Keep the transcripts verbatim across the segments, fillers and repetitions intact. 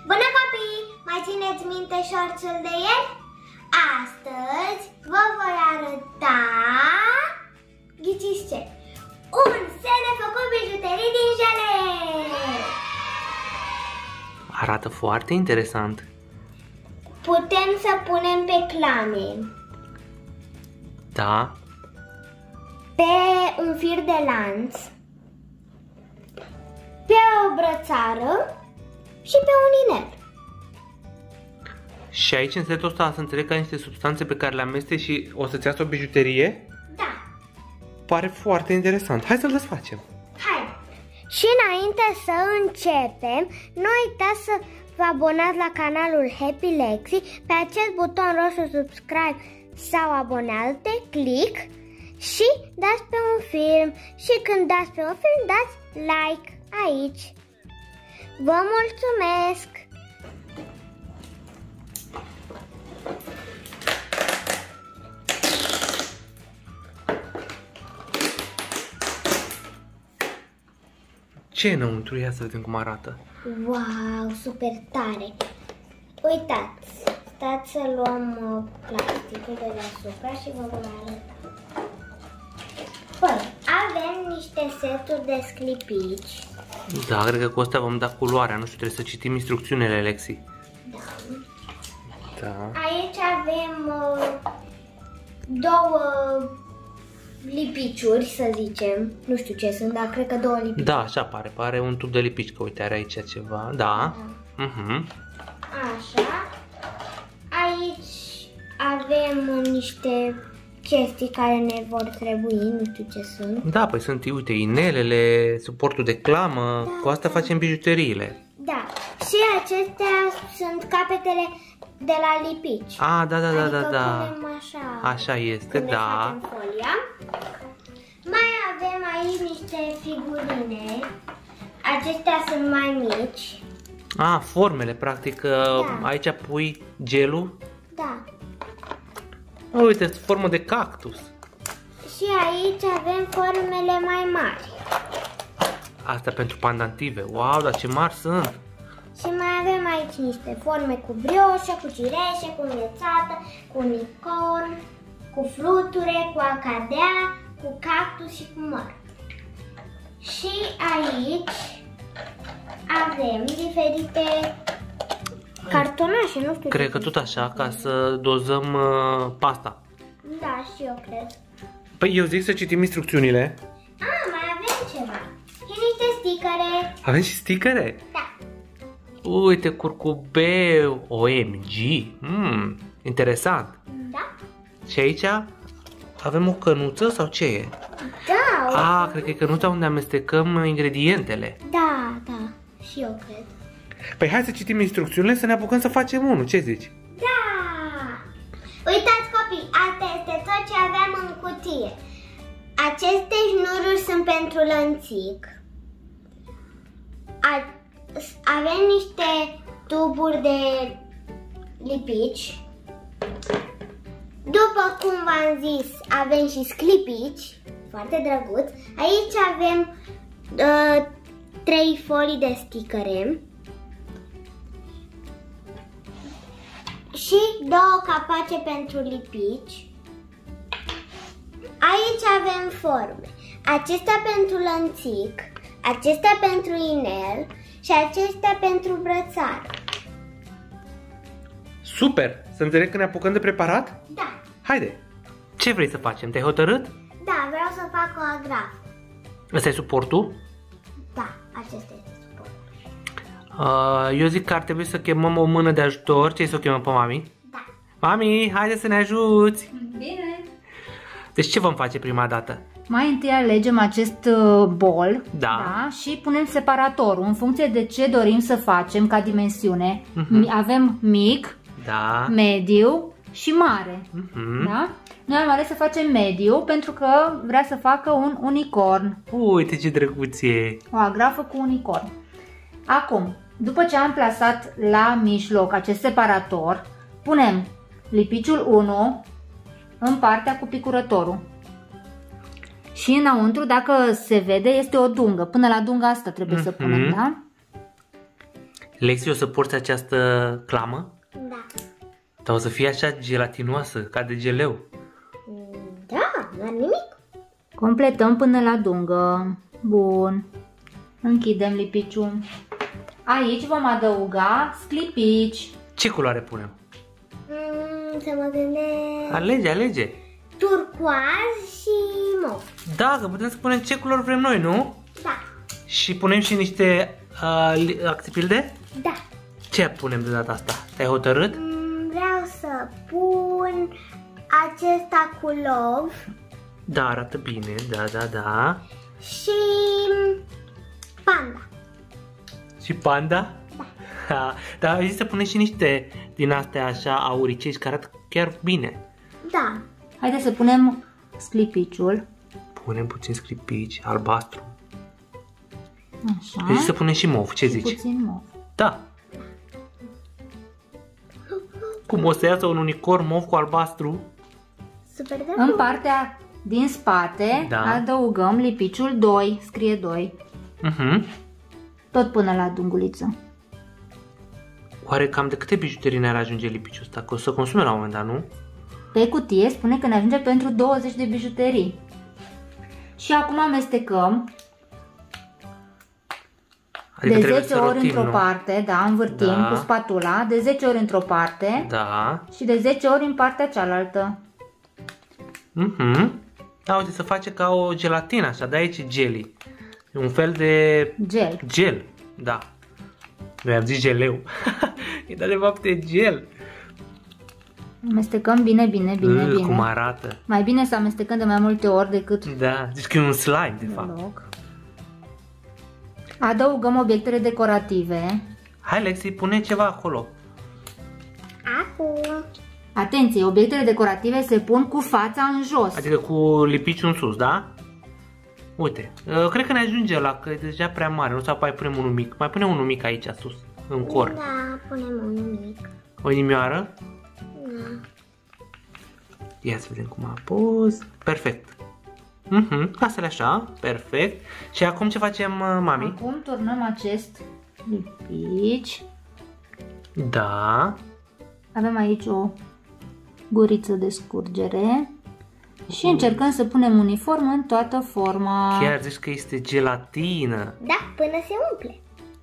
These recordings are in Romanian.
Bună copii! Mai țineți minte șorțul de ieri? Astăzi vă voi arăta, ghiciți ce? Un set de făcut bijuterii din jele! Arată foarte interesant. Putem să punem pe clame. Da. Pe un fir de lanț, pe o brățară și pe un inel. Și aici în setul ăsta să înțeleg că ai niște substanțe pe care le amesteci și o să-ți iasă o bijuterie? Da. Pare foarte interesant. Hai să-l desfacem. Hai. Și înainte să începem, nu uitați să vă abonați la canalul Happy Lexi pe acest buton roșu subscribe sau abonează-te, click și dați pe un film. Și când dați pe un film, dați like aici. Vă mulțumesc! Ce înăuntru? Ia să vedem cum arată. Wow, super tare! Uitați, stați să luăm uh, plasticul de deasupra și vă voi arăta. Păi, avem niște seturi de sclipici. Da, cred că cu astea vom da culoarea. Nu știu, trebuie să citim instrucțiunile, Lexi. Da. Da. Aici avem uh, două lipiciuri, să zicem. Nu știu ce sunt, dar cred că două lipiciuri. Da, așa pare. Pare un tub de lipici, că uite, are aici ceva. Da. Da. Uh-huh. Așa. Aici avem niște chestii care ne vor trebui, nu știu ce sunt. Da, păi sunt, uite, inelele, suportul de clamă, Da, cu asta da. facem bijuteriile. Da. Și acestea sunt capetele de la lipici. A, da, da, da, adică da, da. punem așa. Așa este, când ne da. facem folia. Mai avem aici niște figurine. Acestea sunt mai mici. A, formele, practic, Da. aici pui gelul. Da. Uite, formă de cactus. Și aici avem formele mai mari. Asta pentru pandantive. Wow, dar ce mari sunt. Și mai avem aici niște forme cu brioșă, cu cireșe, cu înghețată, cu unicorn, cu fluture, cu acadea, cu cactus și cu măr. Și aici avem diferite cartonașe, nu știu. Cred că tot așa, ca să dozăm uh, pasta. Da, și eu cred. Păi eu zic să citim instrucțiunile. Ah, mai avem ceva. Și niște sticăre. Avem și sticăre. Da. Uite, curcubeu, O M G. Mm, interesant. Da? Și aici avem o cănuță sau ce e? Da. O... A, cred că e cănuța unde amestecăm ingredientele. Da, da. Și eu cred. Păi hai să citim instrucțiunile să ne apucăm să facem unul. Ce zici? Da! Uitați copii, asta este tot ce aveam în cutie. Aceste șnururi sunt pentru lănțic. A avem niște tuburi de lipici. După cum v-am zis, avem și sclipici, foarte drăguț. Aici avem uh, trei folii de sticăre. Și două capace pentru lipici. Aici avem forme. Acestea pentru lănțic, acestea pentru inel și acestea pentru brățară. Super! Să înțeleg că ne apucăm de preparat? Da. Haide! Ce vrei să facem? Te-ai hotărât? Da, vreau să fac o agrafă. Ăsta e suportul? Da, acesta este suportul. Uh, eu zic că ar trebui să chemăm o mână de ajutor. Ce să o chemăm pe mami? Da. Mami, haide să ne ajuți! Bine! Deci ce vom face prima dată? Mai întâi alegem acest uh, bol, Da. da, și punem separatorul în funcție de ce dorim să facem ca dimensiune. Mhm. Avem mic, Da. mediu și mare. Mhm. Da? Noi am ales să facem mediu pentru că vrea să facă un unicorn, Uite ce drăguț e! o agrafă cu unicorn. Acum, după ce am plasat la mijloc acest separator, punem lipiciul unu în partea cu picurătorul. Și înăuntru, dacă se vede, este o dungă. Până la dunga asta trebuie să punem, Mhm. da? Lexi, o să porți această clamă? Da. Dar o să fie așa gelatinoasă, ca de geleu. Da, dar nimic. Completăm până la dungă. Bun. Închidem lipiciul. Aici vom adăuga sclipici. Ce culoare punem? Mm, să mă gândesc. Alege, alege. Turcoaz și mov. Da, că putem să punem ce culori vrem noi, nu? Da. Și punem și niște uh, acțipilde? Da. Ce punem de data asta? Te-ai hotărât? Mm, vreau să pun acesta cu love. Da, arată bine, da, da, da. Și panda. Și panda? Da. Dar ai zis să punem și niște din astea așa auricești care arată chiar bine. Da. Haideți să punem sclipiciul. Punem puțin sclipici, albastru. Așa. Ai zis să punem și mov, ce Și zici? puțin mov. Da. Cum o să iasă un unicorn mov cu albastru? Super de În bun. partea din spate Da. adăugăm lipiciul doi, scrie doi, Mhm. tot până la dunguliță. Oare cam de câte bijuterii ne-ar ajunge lipiciul ăsta? Că o să consume la un moment dat, nu? Pe cutie spune că ne ajunge pentru douăzeci de bijuterii. Și acum amestecăm Adică de trebuie zece să ori rotim, într-o nu? parte, da, învârtim Da. cu spatula, de zece ori într-o parte Da. și de zece ori în partea cealaltă. Mhm. Da, uite, se face ca o gelatină așa, de aici jelly. Un fel de Gel. gel, da. Noi am zis geleu. E dar de fapt e gel. Amestecăm bine, bine, bine, Ugh, bine. cum arată. Mai bine să amestecăm de mai multe ori decât Da, zici că e un slime, de fapt. deloc. Adăugăm obiectele decorative. Hai, Lexi, pune ceva acolo. Acum. Atenție, obiectele decorative se pun cu fața în jos. Adică cu lipiciul în sus, da? Uite, uh, cred că ne ajunge la că e deja prea mare, nu sau mai punem unul mic. Mai punem unul mic aici sus, în corn. Da, punem un mic. O inimioară. Da. Ia să vedem cum a pus. Perfect. Mhm, lasă-le așa, perfect. Și acum ce facem, uh, mami? Acum turnăm acest lipici. Da. Avem aici o guriță de scurgere. Și încercăm să punem uniform în toată forma. Chiar zici că este gelatină. Da, până se umple.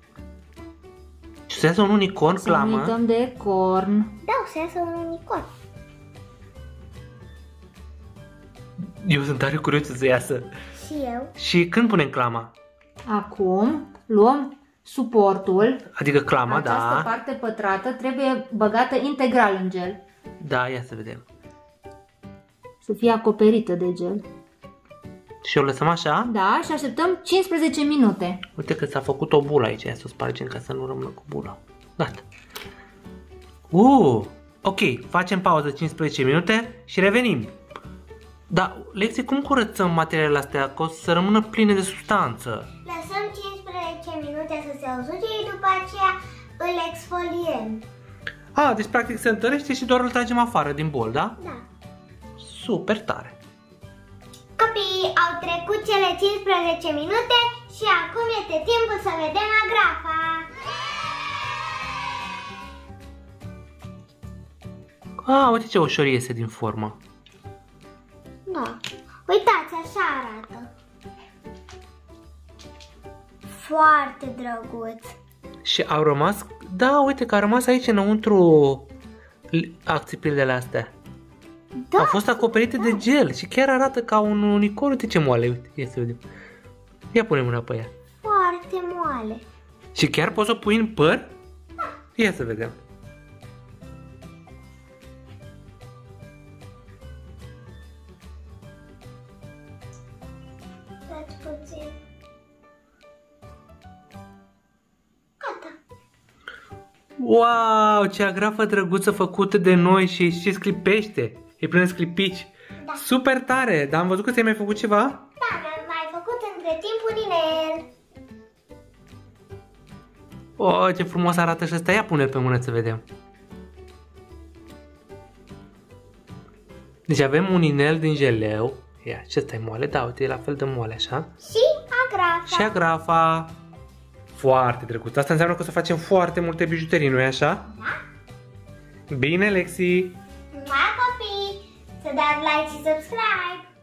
Și să iasă un unicorn, Să nu clamă. uităm de corn. Da, o să iasă un unicorn. Eu sunt tare curios să iasă. Și eu. Și când punem clama? Acum luăm suportul. Adică clama, Această da. parte pătrată trebuie băgată integral în gel. Da, ia să vedem. Să fie acoperită de gel. Și o lăsăm așa? Da, și așteptăm cincisprezece minute. Uite că s-a făcut o bulă aici, ia să o spargem ca să nu rămână cu bula. Gata. Uh, ok, facem pauză cincisprezece minute și revenim. Da, Lexi, cum curățăm materialele astea? Că o să rămână pline de substanță. Lăsăm cincisprezece minute să se usuce și după aceea îl exfoliem. A, deci practic se întărește și doar îl tragem afară din bol, da? Da. Super tare. Copiii, au trecut cele cincisprezece minute și acum este timpul să vedem agrafa. A, uite ce ușor iese din formă. Da. Uitați, așa arată. Foarte drăguț. Și au rămas, da, uite că a rămas aici înăuntru acțipilele astea. Da. Au fost acoperite de gel și chiar arată ca un unicorn. Uite ce moale, uite, ia să vedem. Ia pune mâna pe ea. Foarte moale. Și chiar poți să o pui în păr? Ia să vedem. Dați puțin. Gata. Wow, ce agrafă drăguță făcută de noi și și sclipește. E plină de sclipici. Da. Super tare, dar am văzut că ți-ai mai făcut ceva? Da, mi-am mai făcut între timp un inel. Oh, ce frumos arată și ăsta. Ia pune-l pe mână să vedem. Deci avem un inel din geleu. Ia, și ăsta e moale, da, uite, e la fel de moale, așa. Și agrafa. Și agrafa. Foarte drăguț. Asta înseamnă că o să facem foarte multe bijuterii, nu-i așa? Da. Bine, Lexi! Mai copii, să dați like și subscribe!